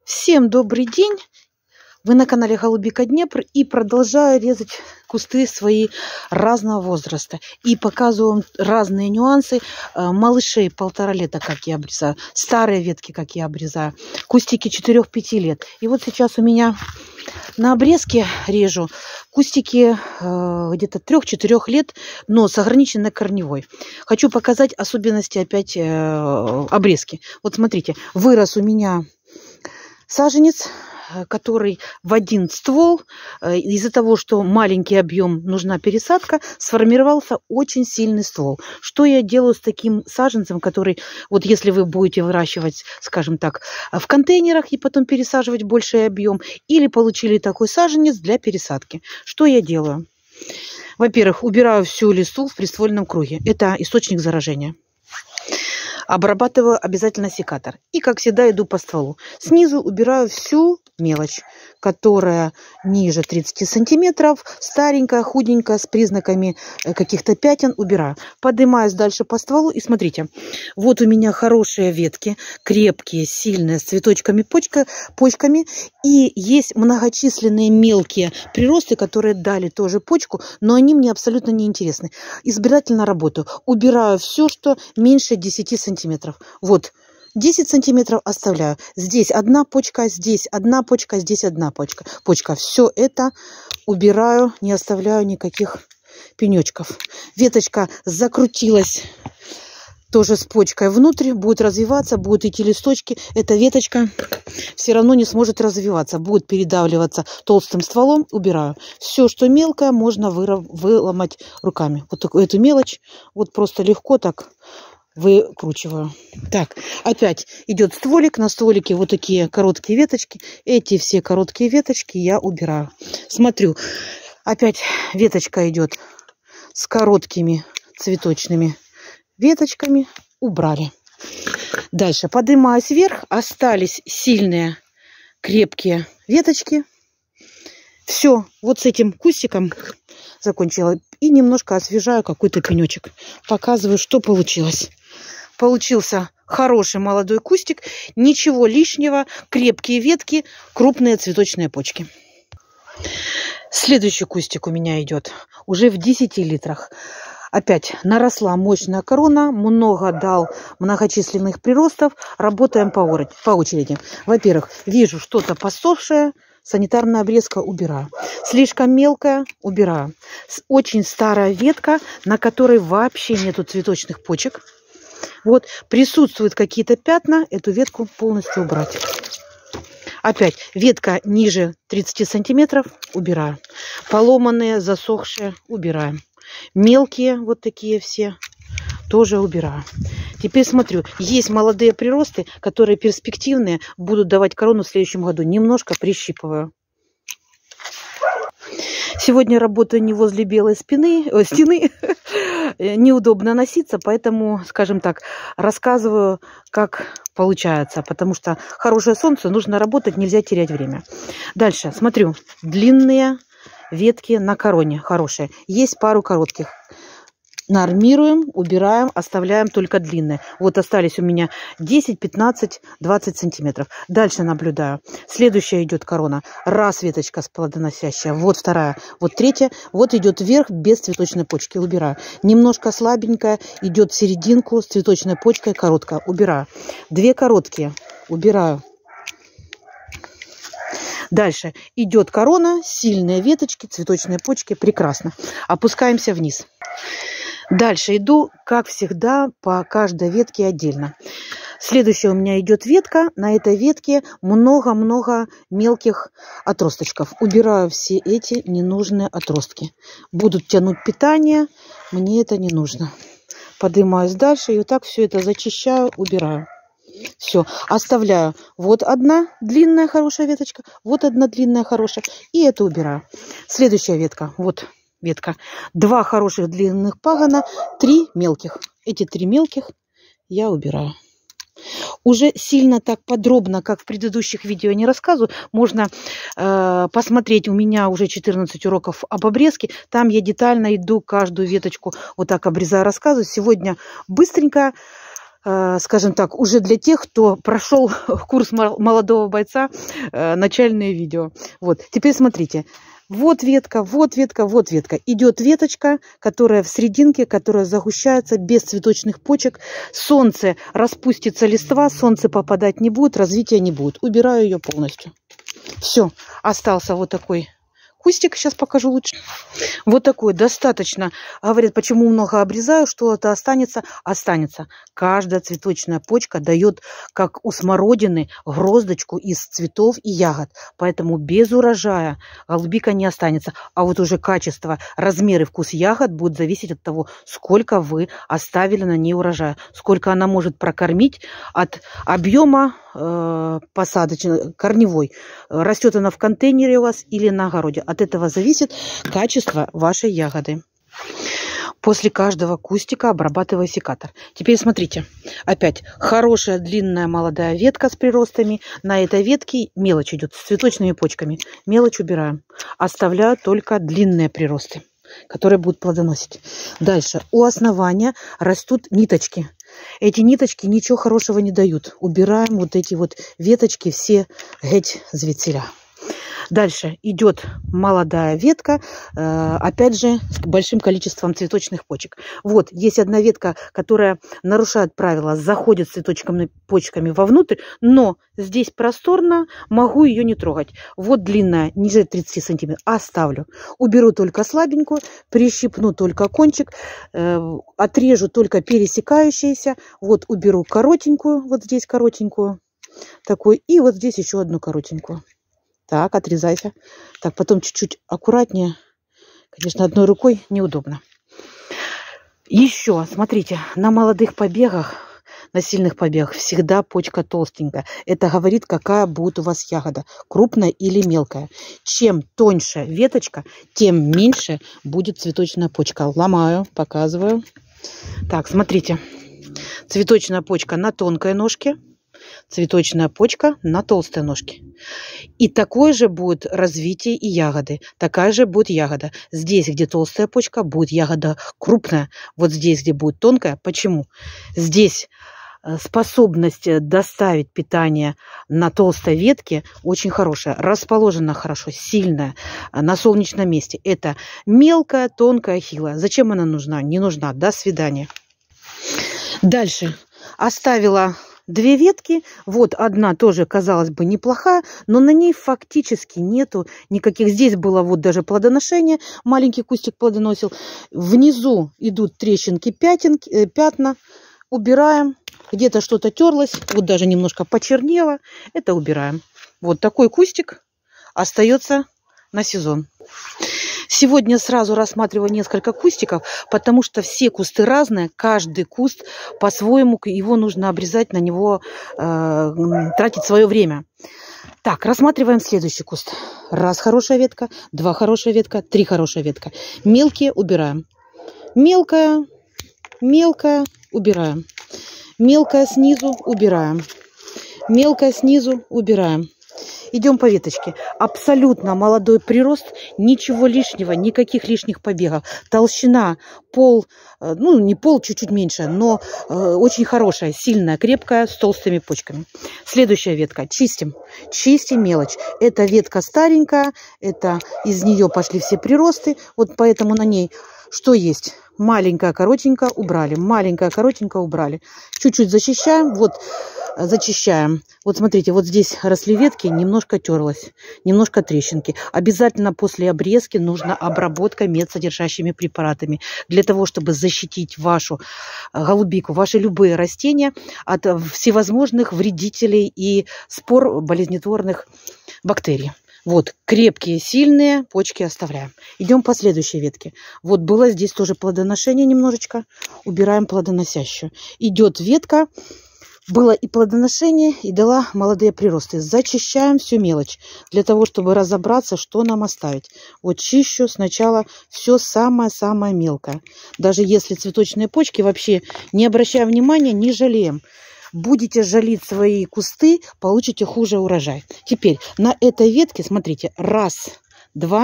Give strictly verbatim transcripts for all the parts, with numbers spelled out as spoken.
Всем добрый день! Вы на канале Голубика Днепр и продолжаю резать кусты свои разного возраста. И показываю вам разные нюансы малышей полтора лета, как я обрезаю, старые ветки, как я обрезаю, кустики четырёх-пяти лет. И вот сейчас у меня на обрезке режу кустики э, где-то трёх-четырёх лет, но с ограниченной корневой. Хочу показать особенности опять э, обрезки. Вот смотрите, вырос у меня саженец, который в один ствол, из-за того, что маленький объем, нужна пересадка, сформировался очень сильный ствол. Что я делаю с таким саженцем, который, вот если вы будете выращивать, скажем так, в контейнерах и потом пересаживать больший объем, или получили такой саженец для пересадки. Что я делаю? Во-первых, убираю всю листву в приствольном круге. Это источник заражения. Обрабатываю обязательно секатор. И, как всегда, иду по стволу. Снизу убираю всю мелочь, которая ниже тридцати сантиметров, старенькая, худенькая, с признаками каких-то пятен, убираю. Поднимаюсь дальше по стволу и смотрите. Вот у меня хорошие ветки, крепкие, сильные, с цветочками, почка, почками. И есть многочисленные мелкие приросты, которые дали тоже почку, но они мне абсолютно не интересны. Избирательно работаю. Убираю все, что меньше десяти сантиметров. Вот. десять сантиметров оставляю. Здесь одна почка, здесь одна почка, здесь одна почка. почка. Все это убираю, не оставляю никаких пенечков. Веточка закрутилась тоже с почкой внутрь, будет развиваться, будут идти листочки. Эта веточка все равно не сможет развиваться, будет передавливаться толстым стволом. Убираю. Все, что мелкое, можно выломать руками. Вот такую эту мелочь, вот просто легко так выкручиваю. Так, опять идет стволик. На стволике вот такие короткие веточки. Эти все короткие веточки я убираю. Смотрю, опять веточка идет с короткими цветочными веточками. Убрали. Дальше поднимаюсь вверх. Остались сильные, крепкие веточки. Все, вот с этим кустиком закончила. И немножко освежаю какой-то пенечек. Показываю, что получилось. Получился хороший молодой кустик. Ничего лишнего. Крепкие ветки, крупные цветочные почки. Следующий кустик у меня идет уже в десяти литрах. Опять наросла мощная корона. Много дал многочисленных приростов. Работаем по очереди. Во-первых, вижу что-то посохшее. Санитарная обрезка убираю. Слишком мелкая убираю. Очень старая ветка, на которой вообще нету цветочных почек. Вот присутствуют какие-то пятна. Эту ветку полностью убрать. Опять ветка ниже тридцати сантиметров убираю. Поломанные, засохшие убираем. Мелкие вот такие все тоже убираю. Теперь смотрю, есть молодые приросты, которые перспективные, будут давать корону в следующем году. Немножко прищипываю. Сегодня работаю не возле белой спины, э, стены. Неудобно носиться, поэтому, скажем так, рассказываю, как получается. Потому что хорошее солнце, нужно работать, нельзя терять время. Дальше, смотрю, длинные ветки на короне хорошие. Есть пару коротких. Нормируем, убираем, оставляем только длинные. Вот остались у меня десять, пятнадцать, двадцать сантиметров. Дальше наблюдаю. Следующая идет корона. Раз веточка плодоносящая. Вот вторая. Вот третья. Вот идет вверх без цветочной почки. Убираю. Немножко слабенькая. Идет в серединку с цветочной почкой. Короткая. Убираю. Две короткие. Убираю. Дальше идет корона. Сильные веточки, цветочные почки. Прекрасно. Опускаемся вниз. Дальше иду, как всегда, по каждой ветке отдельно. Следующая у меня идет ветка. На этой ветке много-много мелких отросточков. Убираю все эти ненужные отростки. Будут тянуть питание. Мне это не нужно. Поднимаюсь дальше и вот так все это зачищаю, убираю. Все, оставляю. Вот одна длинная хорошая веточка. Вот одна длинная хорошая. И это убираю. Следующая ветка. Вот ветка. Два хороших длинных пагона, три мелких. Эти три мелких я убираю. Уже сильно так подробно, как в предыдущих видео, не рассказываю. Можно э, посмотреть, у меня уже четырнадцать уроков об обрезке. Там я детально иду каждую веточку, вот так обрезаю, рассказываю. Сегодня быстренько скажем так, уже для тех, кто прошел курс молодого бойца, начальные видео. Вот, теперь смотрите. Вот ветка, вот ветка, вот ветка. Идет веточка, которая в серединке, которая загущается без цветочных почек. Солнце распустится листва, солнце попадать не будет, развития не будет. Убираю ее полностью. Все, остался вот такой кустик, сейчас покажу лучше. Вот такой, достаточно. Говорят, почему много обрезаю, что это останется? Останется. Каждая цветочная почка дает, как у смородины, гроздочку из цветов и ягод. Поэтому без урожая голубика не останется. А вот уже качество, размер и вкус ягод будет зависеть от того, сколько вы оставили на ней урожая. Сколько она может прокормить от объема э, посадочной, корневой. Растет она в контейнере у вас или на огороде. От этого зависит качество вашей ягоды. После каждого кустика обрабатываю секатор. Теперь смотрите. Опять хорошая длинная молодая ветка с приростами. На этой ветке мелочь идет с цветочными почками. Мелочь убираем. Оставляю только длинные приросты, которые будут плодоносить. Дальше. У основания растут ниточки. Эти ниточки ничего хорошего не дают. Убираем вот эти вот веточки все геть звідсіля. Дальше идет молодая ветка, э, опять же, с большим количеством цветочных почек. Вот, есть одна ветка, которая нарушает правила, заходит с цветочными почками вовнутрь, но здесь просторно, могу ее не трогать. Вот длинная, ниже тридцати сантиметров, оставлю. Уберу только слабенькую, прищипну только кончик, э, отрежу только пересекающиеся. Вот уберу коротенькую, вот здесь коротенькую, такой, и вот здесь еще одну коротенькую. Так, отрезайся. Так, потом чуть-чуть аккуратнее. Конечно, одной рукой неудобно. Еще, смотрите, на молодых побегах, на сильных побегах всегда почка толстенькая. Это говорит, какая будет у вас ягода, крупная или мелкая. Чем тоньше веточка, тем меньше будет цветочная почка. Ломаю, показываю. Так, смотрите. Цветочная почка на тонкой ножке. Цветочная почка на толстой ножке. И такое же будет развитие и ягоды. Такая же будет ягода. Здесь, где толстая почка, будет ягода крупная. Вот здесь, где будет тонкая. Почему? Здесь способность доставить питание на толстой ветке очень хорошая. Расположена хорошо, сильная, на солнечном месте. Это мелкая, тонкая, хилая. Зачем она нужна? Не нужна. До свидания. Дальше. Оставила две ветки. Вот одна тоже, казалось бы, неплохая, но на ней фактически нету никаких. Здесь было вот даже плодоношение. Маленький кустик плодоносил. Внизу идут трещинки, пятинки, пятна. Убираем. Где-то что-то терлось. Вот даже немножко почернело. Это убираем. Вот такой кустик остается на сезон. Сегодня сразу рассматриваю несколько кустиков, потому что все кусты разные. Каждый куст по-своему, его нужно обрезать, на него э, тратить свое время. Так, рассматриваем следующий куст. Раз хорошая ветка, два хорошая ветка, три хорошая ветка. Мелкие убираем. Мелкая, мелкая убираем. Мелкая снизу убираем. Мелкая снизу убираем. Идем по веточке. Абсолютно молодой прирост, ничего лишнего, никаких лишних побегов. Толщина пол, ну не пол, чуть-чуть меньше, но э, очень хорошая, сильная, крепкая, с толстыми почками. Следующая ветка. Чистим. Чистим мелочь. Эта ветка старенькая, это из нее пошли все приросты, вот поэтому на ней что есть? Маленькая, коротенькая убрали. Маленькая, коротенькая убрали. Чуть-чуть защищаем. Вот зачищаем. Вот смотрите, вот здесь росли ветки, немножко терлась, немножко трещинки. Обязательно после обрезки нужна обработка медсодержащими препаратами. Для того, чтобы защитить вашу голубику, ваши любые растения от всевозможных вредителей и спор болезнетворных бактерий. Вот, крепкие, сильные почки оставляем. Идем по следующей ветке. Вот было здесь тоже плодоношение немножечко. Убираем плодоносящую. Идет ветка. Было и плодоношение, и дала молодые приросты. Зачищаем всю мелочь, для того, чтобы разобраться, что нам оставить. Вот чищу сначала все самое-самое мелкое. Даже если цветочные почки, вообще не обращаем внимания, не жалеем. Будете жалить свои кусты, получите хуже урожай. Теперь на этой ветке, смотрите, раз, два,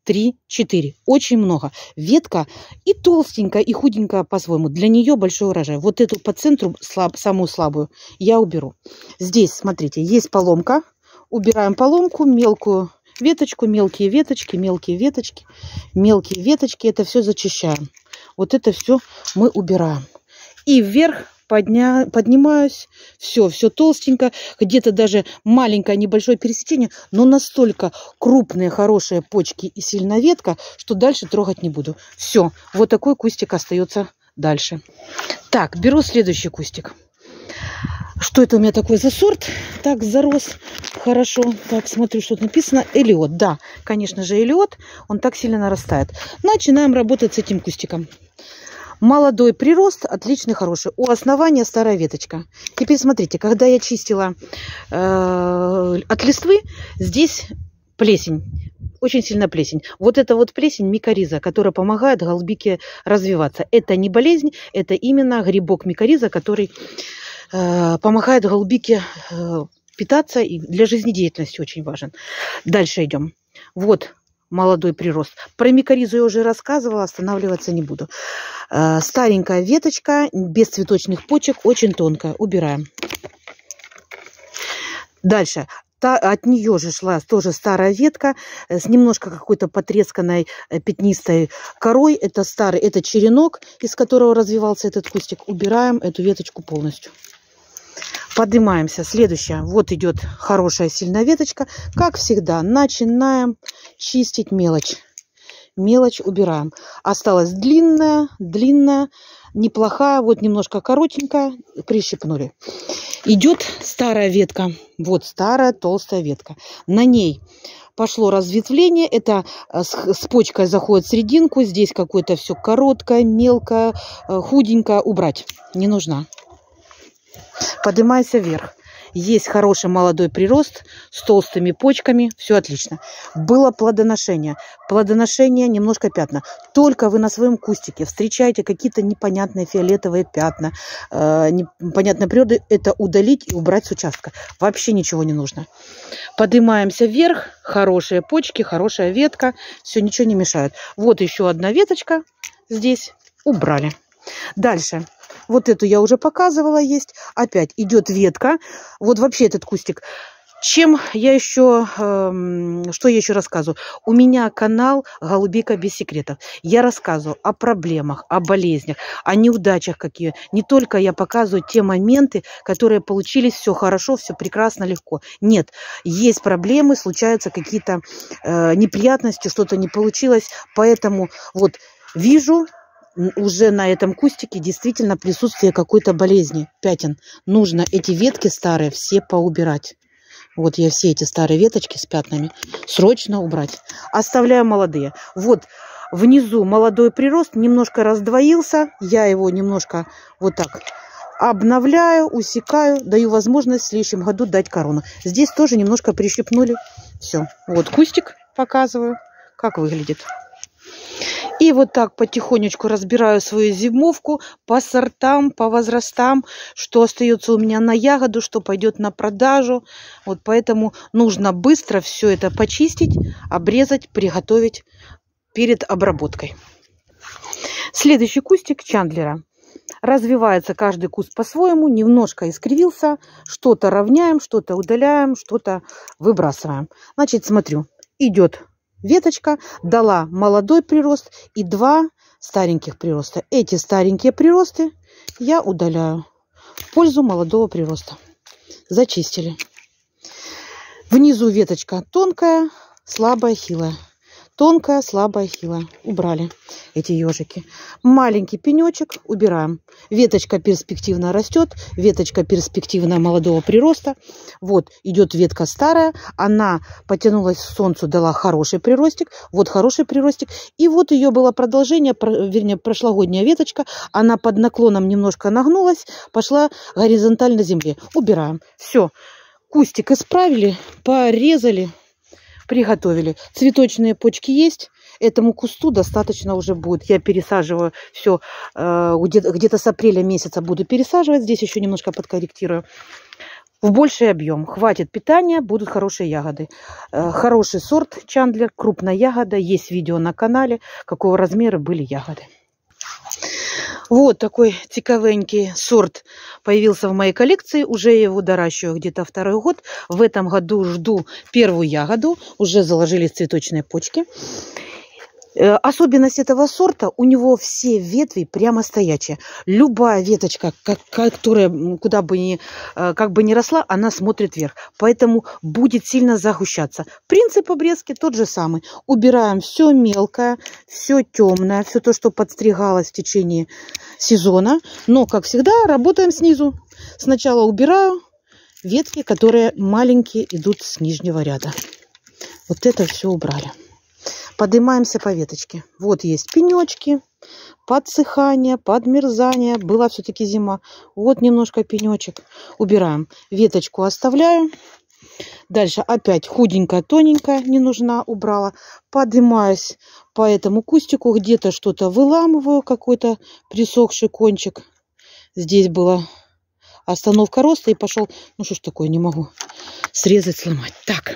три, четыре. Очень много. Ветка и толстенькая, и худенькая по-своему. Для нее большой урожай. Вот эту по центру, слаб, самую слабую, я уберу. Здесь, смотрите, есть поломка. Убираем поломку, мелкую веточку, мелкие веточки, мелкие веточки, мелкие веточки. Это все зачищаем. Вот это все мы убираем. И вверх подня... поднимаюсь. Все, все толстенько. Где-то даже маленькое, небольшое пересечение. Но настолько крупные, хорошие почки и сильная ветка, что дальше трогать не буду. Все, вот такой кустик остается дальше. Так, беру следующий кустик. Что это у меня такой за сорт? Так, зарос хорошо. Так, смотрю, что тут написано. Элиот. Да, конечно же, элиот. Он так сильно нарастает. Начинаем работать с этим кустиком. Молодой прирост, отличный, хороший. У основания старая веточка. Теперь смотрите, когда я чистила э, от листвы, здесь плесень. Очень сильная плесень. Вот это вот плесень микориза, которая помогает голубике развиваться. Это не болезнь, это именно грибок микориза, который э, помогает голубике э, питаться и для жизнедеятельности очень важен. Дальше идем. Вот молодой прирост. Про микоризу я уже рассказывала, останавливаться не буду. Э, старенькая веточка, без цветочных почек, очень тонкая. Убираем. Дальше. Та, от нее же шла тоже старая ветка с немножко какой-то потресканной пятнистой корой. Это старый, это черенок, из которого развивался этот кустик. Убираем эту веточку полностью. Поднимаемся. Следующая. Вот идет хорошая сильная веточка. Как всегда, начинаем чистить мелочь. Мелочь убираем. Осталась длинная, длинная, неплохая. Вот немножко коротенькая. Прищипнули. Идет старая ветка. Вот старая толстая ветка. На ней пошло разветвление. Это с, с почкой заходит в серединку. Здесь какое-то все короткое, мелкое, худенькое. Убрать не нужно. Поднимайся вверх. Есть хороший молодой прирост с толстыми почками. Все отлично. Было плодоношение. Плодоношение, немножко пятна. Только вы на своем кустике встречаете какие-то непонятные фиолетовые пятна, э, непонятной природы, это удалить и убрать с участка. Вообще ничего не нужно. Поднимаемся вверх. Хорошие почки, хорошая ветка. Все, ничего не мешает. Вот еще одна веточка здесь. Убрали. Дальше. Вот эту я уже показывала, есть. Опять идет ветка. Вот вообще этот кустик. Чем я еще, э, что я еще рассказываю? У меня канал «Голубика без секретов». Я рассказываю о проблемах, о болезнях, о неудачах какие. Не только я показываю те моменты, которые получились, все хорошо, все прекрасно, легко. Нет, есть проблемы, случаются какие-то э, неприятности, что-то не получилось. Поэтому вот вижу... Уже на этом кустике действительно присутствие какой-то болезни, пятен. Нужно эти ветки старые все поубирать. Вот я все эти старые веточки с пятнами срочно убрать. Оставляю молодые. Вот внизу молодой прирост немножко раздвоился. Я его немножко вот так обновляю, усекаю. Даю возможность в следующем году дать корону. Здесь тоже немножко прищипнули. Все. Вот кустик показываю, как выглядит. И вот так потихонечку разбираю свою зимовку по сортам, по возрастам, что остается у меня на ягоду, что пойдет на продажу. Вот поэтому нужно быстро все это почистить, обрезать, приготовить перед обработкой. Следующий кустик Чандлера. Развивается каждый куст по-своему, немножко искривился. Что-то равняем, что-то удаляем, что-то выбрасываем. Значит, смотрю, идет веточка, дала молодой прирост и два стареньких прироста. Эти старенькие приросты я удаляю в пользу молодого прироста. Зачистили. Внизу веточка тонкая, слабая, хилая. Тонкая, слабая, хилая. Убрали эти ежики. Маленький пенечек убираем. Веточка перспективно растет. Веточка перспективная молодого прироста. Вот идет ветка старая. Она потянулась к солнцу, дала хороший приростик. Вот хороший приростик. И вот ее было продолжение, вернее, прошлогодняя веточка. Она под наклоном немножко нагнулась. Пошла горизонтально земле. Убираем. Все. Кустик исправили, порезали. Приготовили. Цветочные почки есть. Этому кусту достаточно уже будет. Я пересаживаю все. Где-то где-то с апреля месяца буду пересаживать. Здесь еще немножко подкорректирую. в больший объем. Хватит питания, будут хорошие ягоды. Хороший сорт Чандлер, крупная ягода. Есть видео на канале, какого размера были ягоды. Вот такой цікавенький сорт появился в моей коллекции. Уже я его доращиваю где-то второй год. В этом году жду первую ягоду. Уже заложились цветочные почки. Особенность этого сорта, у него все ветви прямо стоячие. Любая веточка, как, которая куда бы ни, как бы ни росла, она смотрит вверх. Поэтому будет сильно загущаться. Принцип обрезки тот же самый. Убираем все мелкое, все темное, все то, что подстригалось в течение сезона. Но, как всегда, работаем снизу. Сначала убираю ветки, которые маленькие идут с нижнего ряда. Вот это все убрали. Поднимаемся по веточке. Вот есть пенечки, подсыхание, подмерзание. Была все-таки зима. Вот немножко пенечек. Убираем. Веточку оставляю. Дальше опять худенькая, тоненькая, не нужна, убрала. Поднимаюсь по этому кустику. Где-то что-то выламываю, какой-то присохший кончик. Здесь была остановка роста и пошел. Ну что ж такое, не могу срезать, сломать. Так.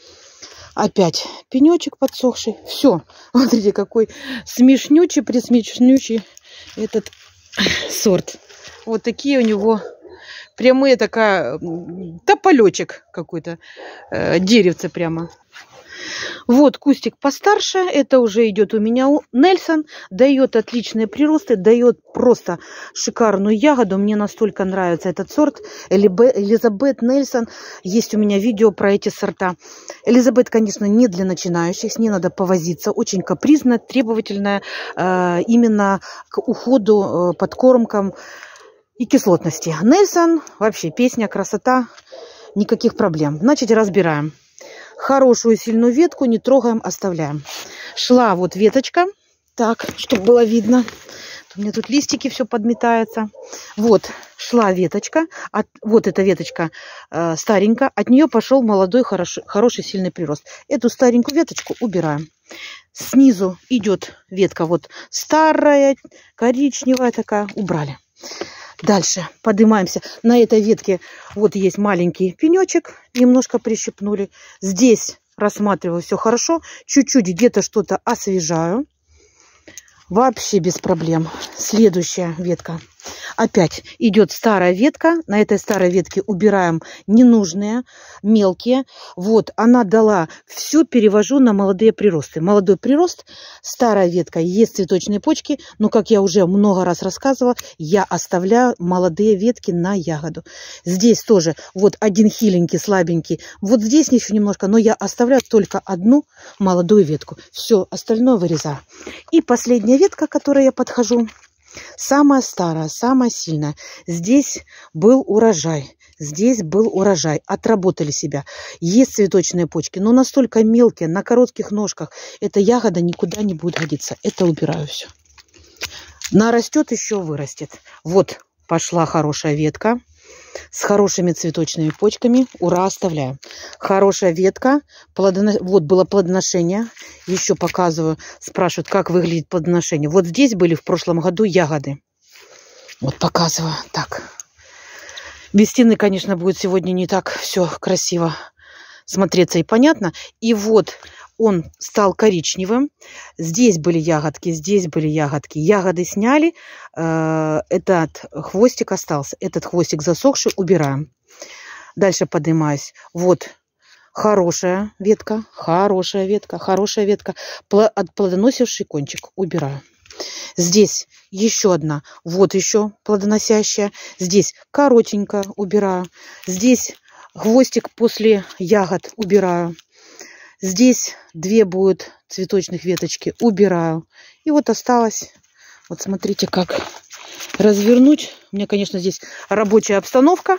Опять пенечек подсохший. Все. Смотрите, какой смешнючий, присмешнючий этот сорт. Вот такие у него прямые, такая тополечек какой-то. Э, деревце прямо. Вот кустик постарше. Это уже идет у меня у Нельсон. Дает отличные приросты. Дает просто шикарную ягоду. Мне настолько нравится этот сорт. Элизабет, Нельсон. Есть у меня видео про эти сорта. Элизабет, конечно, не для начинающих. С ней надо повозиться. Очень капризная, требовательная. Э, именно к уходу, э, подкормкам и кислотности. Нельсон. Вообще песня, красота. Никаких проблем. Значит, разбираем. Хорошую сильную ветку не трогаем, оставляем. Шла вот веточка. Так, чтобы было видно. У меня тут листики все подметается. Вот, шла веточка. От, вот эта веточка э, старенькая. От нее пошел молодой, хороший, хороший сильный прирост. Эту старенькую веточку убираем. Снизу идет ветка вот старая, коричневая такая. Убрали. Дальше поднимаемся. На этой ветке вот есть маленький пенечек. Немножко прищипнули. Здесь рассматриваю все хорошо. Чуть-чуть где-то что-то освежаю. Вообще без проблем. Следующая ветка. Опять идет старая ветка. На этой старой ветке убираем ненужные, мелкие. Вот она дала. Все перевожу на молодые приросты. Молодой прирост. Старая ветка. Есть цветочные почки. Но, как я уже много раз рассказывала, я оставляю молодые ветки на ягоду. Здесь тоже вот один хиленький, слабенький. Вот здесь еще немножко. Но я оставляю только одну молодую ветку. Все остальное вырезаю. И последняя ветка, к которой я подхожу. Самая старая, самая сильная. Здесь был урожай. Здесь был урожай. Отработали себя. Есть цветочные почки, но настолько мелкие, на коротких ножках. Эта ягода никуда не будет годиться. Это убираю все. Нарастет, еще вырастет. Вот пошла хорошая ветка. С хорошими цветочными почками. Ура, оставляем. Хорошая ветка. Плодоно... Вот было плодоношение. Еще показываю. Спрашивают, как выглядит плодоношение. Вот здесь были в прошлом году ягоды. Вот показываю. Так. Без стены, конечно, будет сегодня не так все красиво смотреться и понятно. И вот он стал коричневым. Здесь были ягодки, здесь были ягодки. Ягоды сняли. Этот хвостик остался. Этот хвостик засохший убираем. Дальше поднимаюсь. Вот хорошая ветка, хорошая ветка, хорошая ветка. Плодоносивший кончик убираю. Здесь еще одна. Вот еще плодоносящая. Здесь коротенькая убираю. Здесь хвостик после ягод убираю. Здесь две будут цветочных веточки. Убираю. И вот осталось. Вот смотрите, как развернуть. У меня, конечно, здесь рабочая обстановка.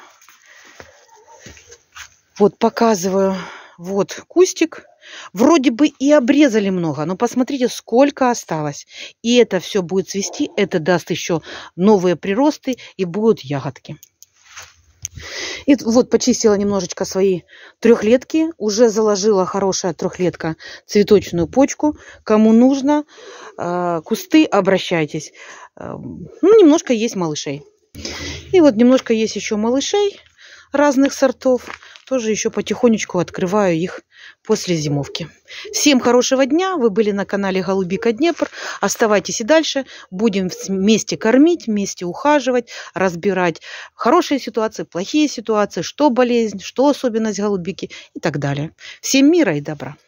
Вот показываю. Вот кустик. Вроде бы и обрезали много, но посмотрите, сколько осталось. И это все будет цвести. Это даст еще новые приросты и будут ягодки. И вот почистила немножечко свои трехлетки. Уже заложила хорошая трехлетка цветочную почку. Кому нужно, э, кусты, обращайтесь. Э, ну, немножко есть малышей. И вот немножко есть еще малышей. разных сортов. Тоже еще потихонечку открываю их после зимовки. Всем хорошего дня. Вы были на канале Голубика Днепр. Оставайтесь и дальше. Будем вместе кормить, вместе ухаживать, разбирать хорошие ситуации, плохие ситуации, что болезнь, что особенность голубики и так далее. Всем мира и добра.